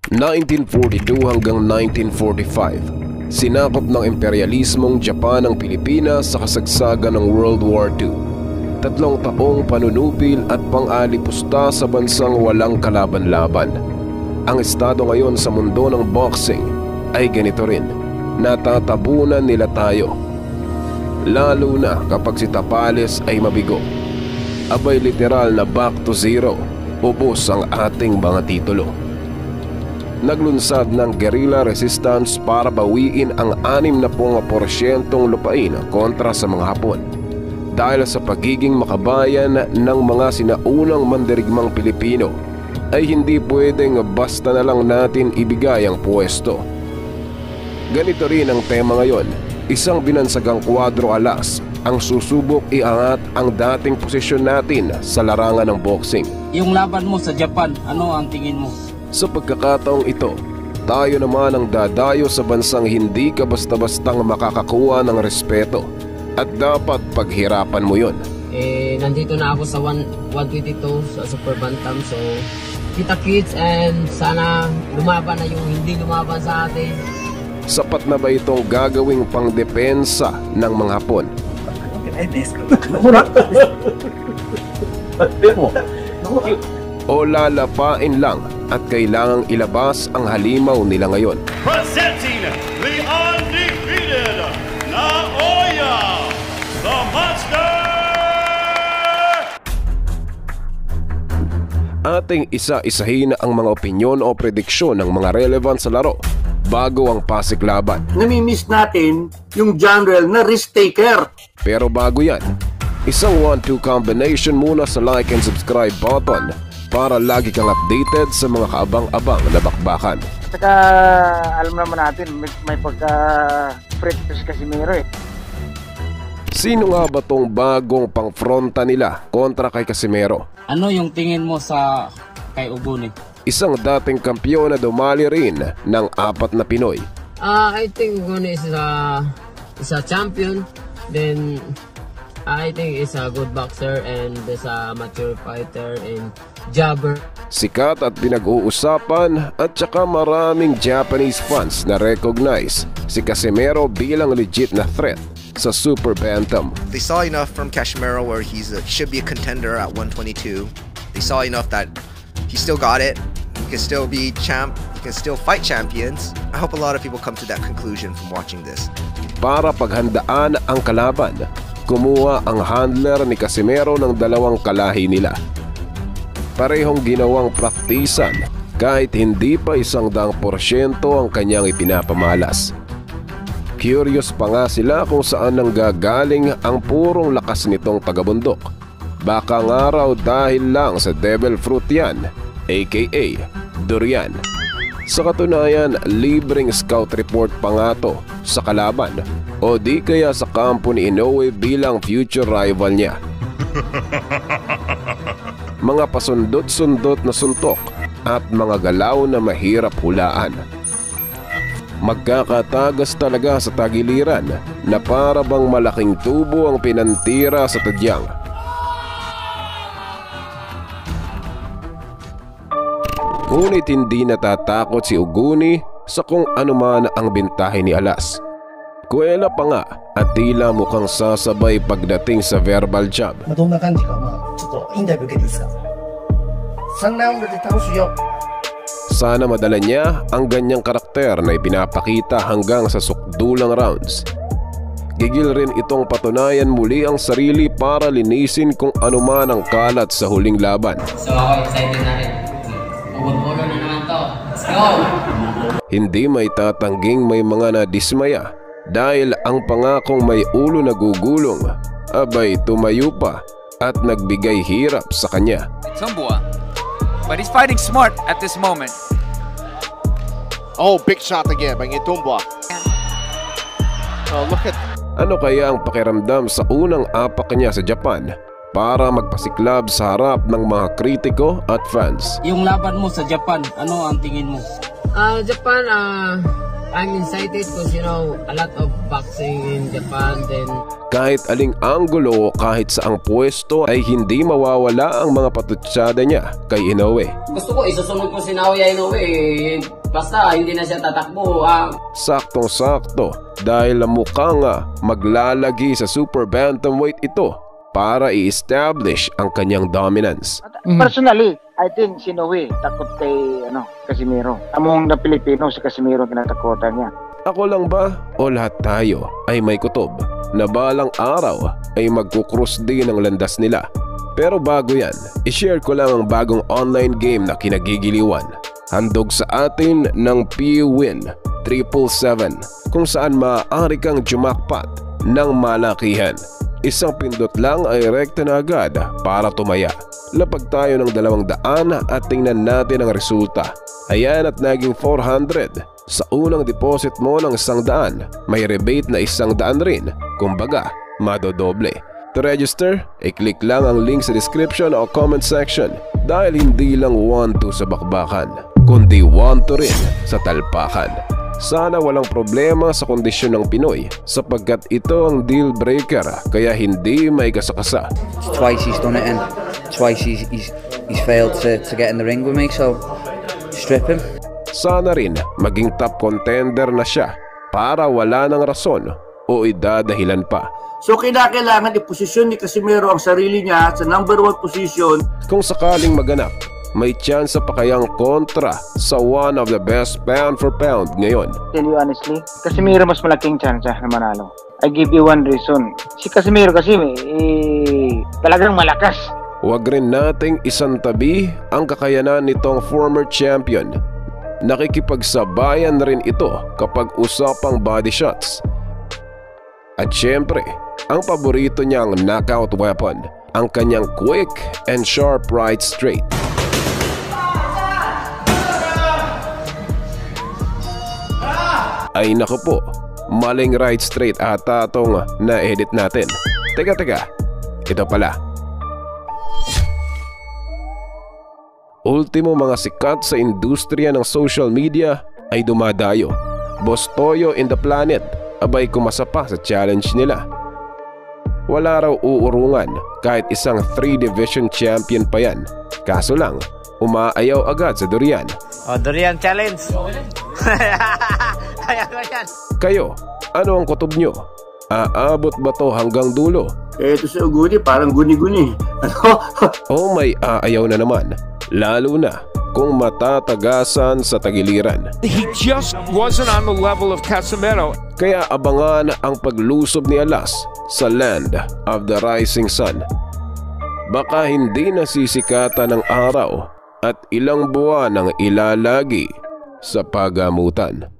1942 hanggang 1945, sinakop ng imperialismong Japan ang Pilipinas sa kasagsagan ng World War II. 3 taong panunupil at pang-alipusta sa bansang walang kalaban-laban. Ang estado ngayon sa mundo ng boxing ay ganito rin. Natatabunan nila tayo. Lalo na kapag si Tapales ay mabigo. Abay literal na back to zero. Ubos ang ating mga titulo. Naglunsad ng guerrilla resistance para bawiin ang 60% lupain kontra sa mga Hapon. Dahil sa pagiging makabayan ng mga sinaunang mandirigmang Pilipino, ay hindi pwedeng basta na lang natin ibigay ang pwesto. Ganito rin ang tema ngayon. Isang binansagang kwadro alas ang susubok iangat ang dating posisyon natin sa larangan ng boxing. Yung laban mo sa Japan, ano ang tingin mo? Sa pagkakataong ito, tayo naman ang dadayo sa bansang hindi ka basta-bastang makakakuha ng respeto at dapat paghirapan mo yon. Nandito na ako sa 122 sa Super Bantam, so kita kids and sana lumaban na yung hindi lumaban sa atin. Sapat na ba itong gagawing pangdepensa ng mga Hapon? O lalapain lang at kailangang ilabas ang halimaw nila ngayon? Presenting the undefeated Naoya, the Monster! Ating isa-isahin ang mga opinyon o prediksyon ng mga relevant sa laro bago ang pasiklaban. Namimiss natin yung general na risk taker. Pero bago yan, isang 1-2 combination muna sa like and subscribe button para lagi kang updated sa mga kaabang-abang na bakbakan. Saka alam naman natin may pagka-fret si Casimero eh. Sino nga ba tong bagong pang-fronta nila kontra kay Casimero? Ano yung tingin mo sa kay Uguni? Isang dating kampiyon na dumali rin ng 4 na Pinoy. I think Uguni is a champion. Then I think is a good boxer and is a mature fighter and jabber. Sikat at pinag-uusapan at saka maraming Japanese fans na recognize si Casimero bilang legit na threat sa Super Bantam. They saw enough from Casimero where he should be a contender at 122. They saw enough that he still got it. He can still be champ. He can still fight champions. I hope a lot of people come to that conclusion from watching this. Para paghandaan ang kalaban, kumuha ang handler ni Casimero ng 2 kalahi nila. Parehong ginawang praktisan kahit hindi pa 100% ang kanyang ipinapamalas. Curious pa nga sila kung saan nanggagaling ang purong lakas nitong tagabundok. Baka nga raw dahil lang sa devil fruit yan, aka durian. Sa katunayan, libreng scout report pa nga to sa kalaban o di kaya sa kampo ni Inoue bilang future rival niya. Mga pasundot-sundot na suntok at mga galaw na mahirap hulaan. Magkakatagas talaga sa tagiliran na para bang malaking tubo ang pinantira sa tadyang. Ngunit hindi natatakot si Uguni sa kung anuman ang bintahe ni Alas. Kuwela pa nga at tila mukhang sasabay pagdating sa verbal job. Sana madala niya ang ganyang karakter na ipinapakita hanggang sa sukdulang rounds. Gigil rin itong patunayan muli ang sarili para linisin kung anuman ang kalat sa huling laban. So ako excited na rin. Ulo na naman to. Let's go! Hindi may tatangging may mga nadismaya dahil ang pangakong may ulo na gugulong abay tumayo pa at nagbigay hirap sa kanya. Tumbua, but he's fighting smart at this moment. Oh, big shot again by Tumbua. Oh, look at... Ano kaya ang pakiramdam sa unang apak niya sa Japan para magpasiklab sa harap ng mga kritiko at fans? Yung laban mo sa Japan, ano ang tingin mo? Japan, I'm excited because you know a lot of boxing in Japan. Then Kahit aling anggulo, kahit saang pwesto ay hindi mawawala ang mga patutsada niya kay Inoue. Gusto ko isusunod ko si Naoya Inoue. Basta hindi na siya tatakbo. Saktong-sakto dahil mukhang maglalagi sa super bantamweight ito para i-establish ang kanyang dominance. Personally, I think si Inoue takot kay Casimero. Among na Pilipino si Casimero kinatakutan niya. Ako lang ba o lahat tayo ay may kutob na balang araw ay magkukrus din ang landas nila? Pero bago yan, ishare ko lang ang bagong online game na kinagigiliwan. Handog sa atin ng PWin 777 kung saan maaari kang jumakpat ng malakihan. Isang pindot lang ay rekta na agad para tumaya. Lapag tayo ng 200 at tingnan natin ang resulta. Ayan at naging 400. Sa unang deposit mo ng 100, may rebate na 100 rin. Kumbaga, madodoble. To register, i-click lang ang link sa description o comment section dahil hindi lang 1-2 sa bakbakan, kundi 1-2 rin sa talpakan. Sana walang problema sa kondisyon ng Pinoy sapagkat ito ang deal breaker kaya hindi may kasakasa. Twice he's done it and twice he's failed to get in the ring with me, so strip him. Sana rin maging top contender na siya para wala ng rason o idadahilan pa. So kailangan iposisyon ni Casimero ang sarili niya sa number 1 position. Kung sakaling maganap, may tsansa pa kayang kontra sa one of the best pound for pound ngayon? Tell you honestly, Casimero mas malaking chance na manalo. I give you one reason. Si Casimero kasi talagang malakas. Huwag rin nating isantabi ang kakayanan nitong former champion. Nakikipagsabayan na rin ito kapag usapang body shots. At syempre, ang paborito niyang knockout weapon, ang kanyang quick and sharp right straight. Ay naku po, maling right straight ata itong na-edit natin. Teka, ito pala. Ultimo mga sikat sa industriya ng social media ay dumadayo. Boss Toyo in the Planet, abay kumasa pa sa challenge nila. Wala raw uurungan kahit isang 3-division champion pa yan. Kaso lang, umaayaw agad sa durian. Durian challenge. Kayo, ano ang kutob nyo? Aabot ba to hanggang dulo? Ito sa uguni, parang guni-guni. O may aayaw na naman, lalo na kung matatagasan sa tagiliran. He just wasn't on the level of Casimero. Kaya abangan ang paglusob ni Alas sa Land of the Rising Sun. Baka hindi nasisikatan ng araw at ilang buwan ang ilalagi sa pagamutan.